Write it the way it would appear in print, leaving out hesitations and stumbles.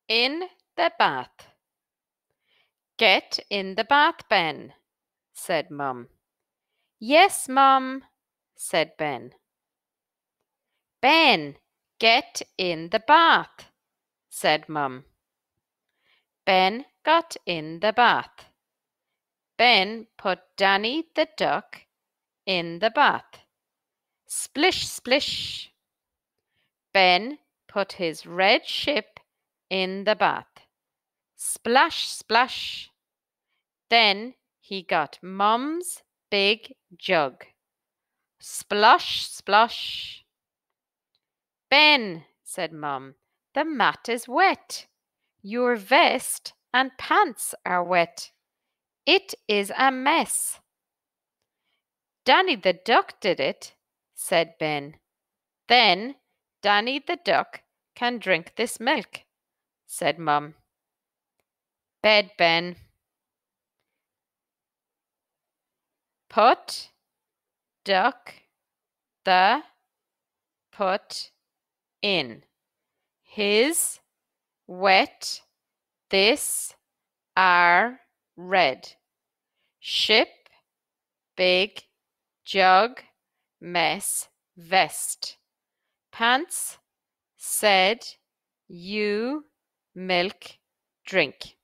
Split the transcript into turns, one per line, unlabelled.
In the bath. Get in the bath, Ben, said Mum. Yes, Mum, said Ben. Ben, get in the bath, said Mum. Ben got in the bath. Ben put Danny the duck in the bath. Splish, splish. Ben put his red ship in the bath. Splash, splash. Then he got Mum's big jug. Splosh, splosh. Ben, said Mum, the mat is wet. Your vest and pants are wet. It is a mess. Danny the duck did it, said Ben. Then Danny the duck can drink this milk, said Mum. Bed, Ben. Put, duck, the, put, in. His, wet, this, are, red. Ship, big, jug, mess, vest. Pants, said, you, milk, drink.